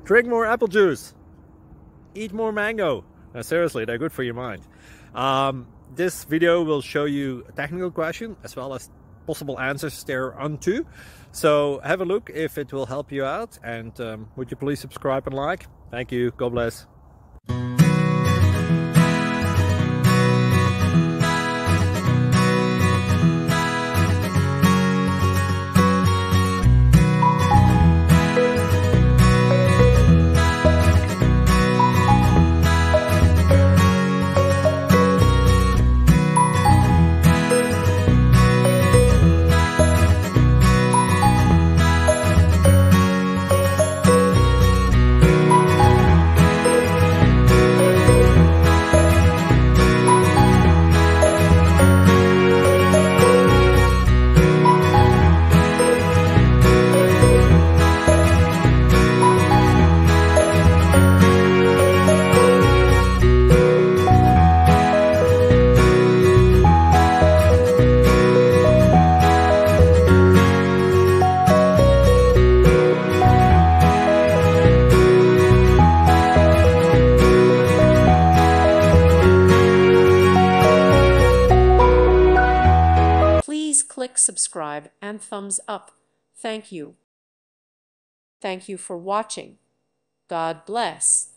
Drink more apple juice. Eat more mango. Seriously, they're good for your mind. This video will show you a technical question as well as possible answers thereunto. So have a look if it will help you out, and would you please subscribe and like? Thank you. God bless. Click subscribe and thumbs up. Thank you. Thank you for watching. God bless.